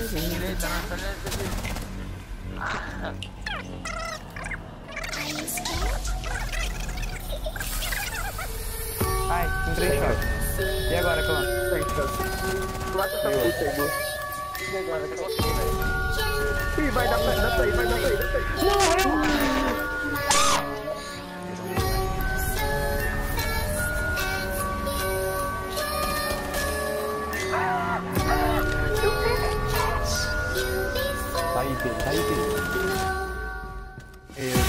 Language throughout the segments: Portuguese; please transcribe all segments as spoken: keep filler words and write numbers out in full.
Direita, na direita aqui. Ai, em três shots. E agora, clã? Mata essa puta aí, Gu. Ih, vai dar pra ir, dá pra ir, vai dar pra ir, dá pra ir. Tá aí, filho, tá aí, filho. Meu Deus.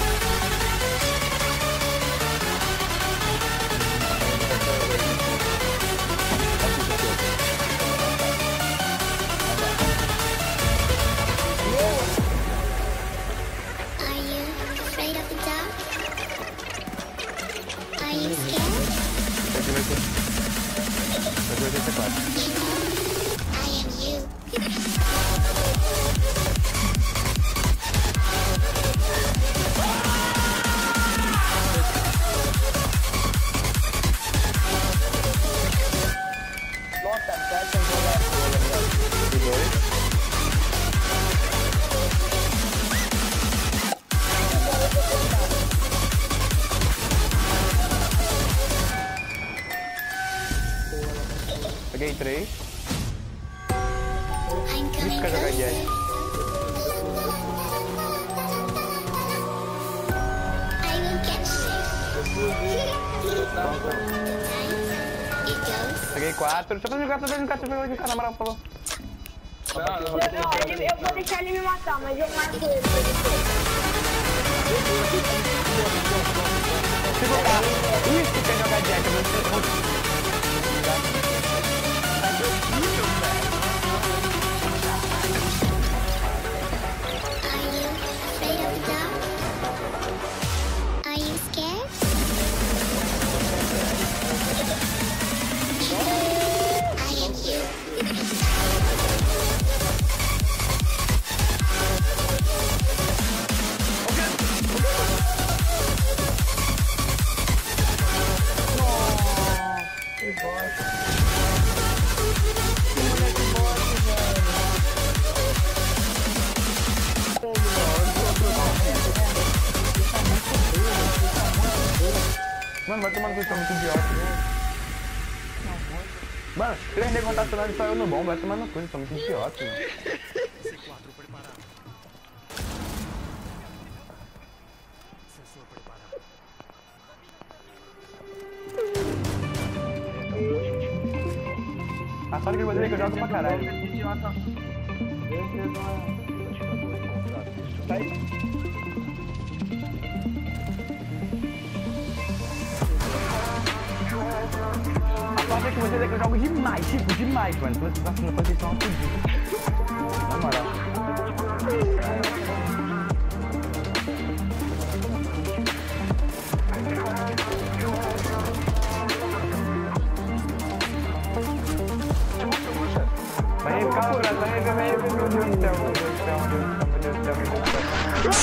Aqui vai ser. Vai ser oitenta e quatro. Nossa, cara, tem que jogar bola, E dois. Peguei três. Isso quer jogar Jet. Peguei quatro. Deixa eu fazer um gato, deixa eu fazer um gato, deixa eu fazer um gato, na moral, falou. Não, ele, eu vou deixar ele me matar, mas eu mato ele. Se botar isso quer jogar Jack, eu vou Mano, vai tomar no cu, tá muito idiota. Mano, três negros tá atirando e só eu no bom, vai tomar no cu, tá muito idiota, mano. C quatro preparado. Sensor preparado. A sorte que eu vou dizer que eu jogo pra caralho. Tá aí? A sorte é que você vê que eu jogo demais, tipo, demais, mano. Tô passando pra vocês são uma fodida. Na moral. Vai ficar por lá, vai ficar, vai ficar, meu Deus do céu, meu Deus do céu, meu Deus do céu, meu Deus do céu, meu Deus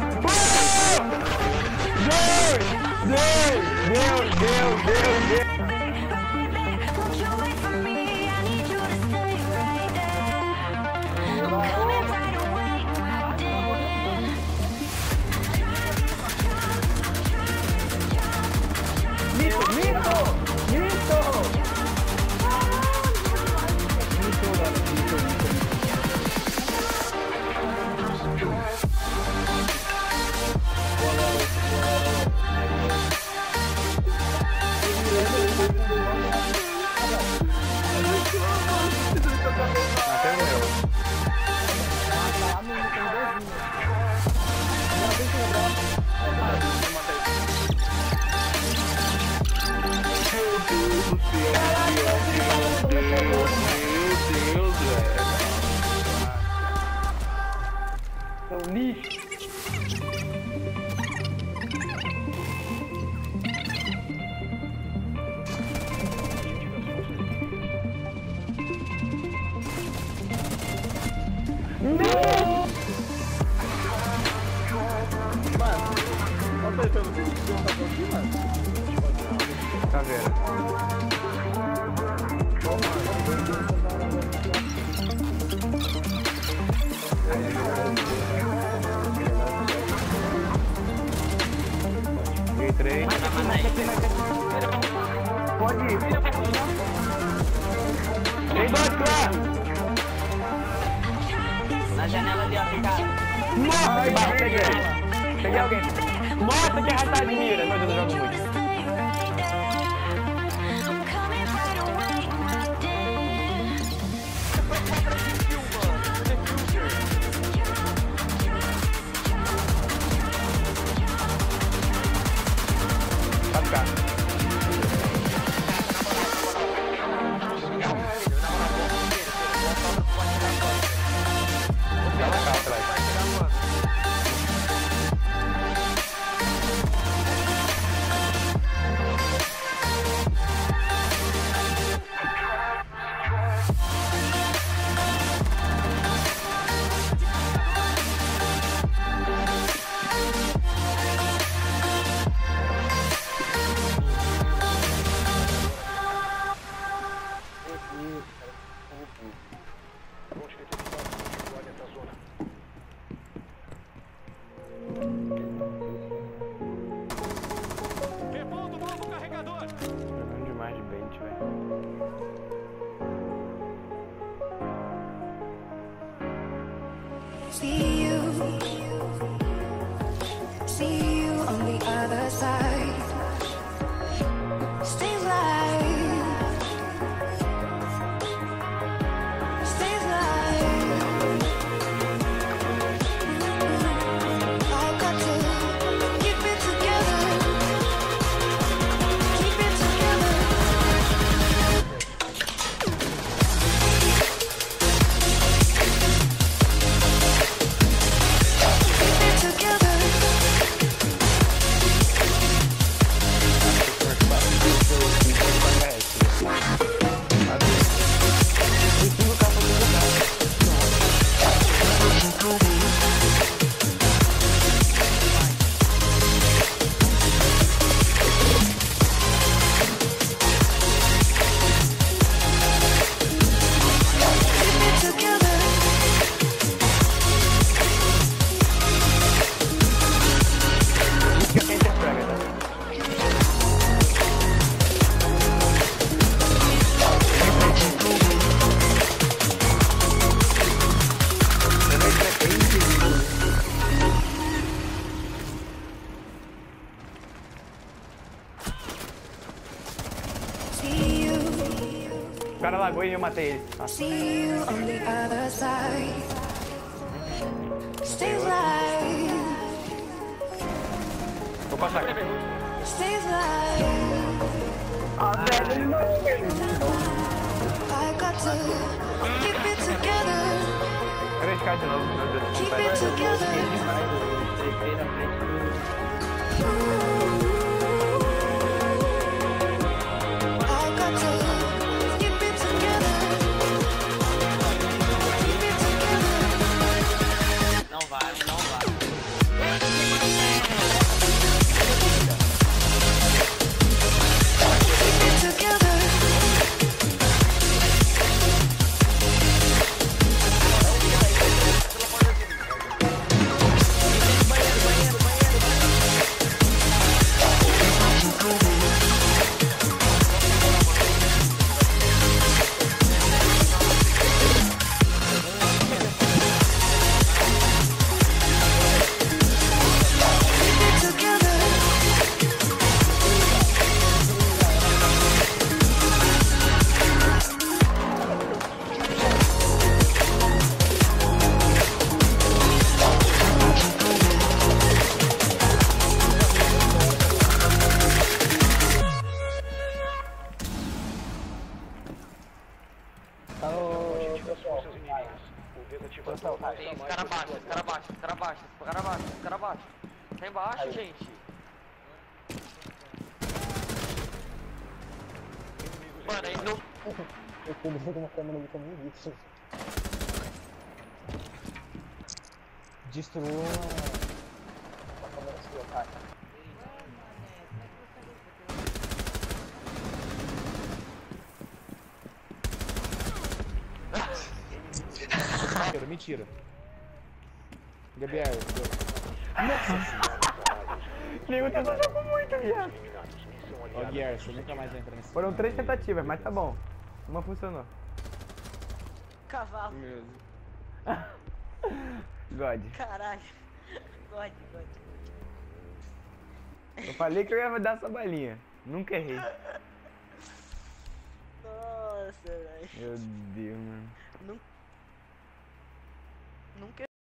do céu. Deus, Deus, Deus, Deus, Deus. Mito, mito, mito. Mito, mano, mito, mito. Até o meu. Seu lixo. Caveira. Tem dois, clã! Na janela ali, ó, tem cara. Nossa, aí embaixo, peguei. Peguei alguém. Nossa, que arrasada de mira. Meu Deus, eu jogo muito. Pode ficar. Repondo novo carregador. Jogando demais de bait, velho. See you, see you on the other side. Stay alive, stay alive. I've got to keep it together, keep it together. O cara lagou e eu matei ele. Nossa. See you on the other side. Stay alive, Vou passar aqui. stay alive. Ah, velho, ele não é ele. I got to keep it together, três K de novo, meu Deus. keep Vai. it together. Trepei na frente do... I got to keep it together, keep it together. Não vai, não vai. Keep it together. Tem esse cara abaixo, esse cara abaixo, esse cara abaixo, esse cara abaixo, esse cara abaixo. Tá embaixo, gente. Mano, aí não... Eu tô usando uma câmera ali também, isso. Destruiu uma câmera sua, cara. Mentira, mentira. Gabriel, Nego, tu jogou muito, viado. ó, Guiar, você nunca mais vai entrar nesse. Foram três tentativas, mas tá bom. Uma funcionou. Cavalo. Mesmo. God. Caralho. God, God. Eu falei que eu ia dar essa balinha. Nunca errei. Nossa, velho. Meu Deus, mano. Nunca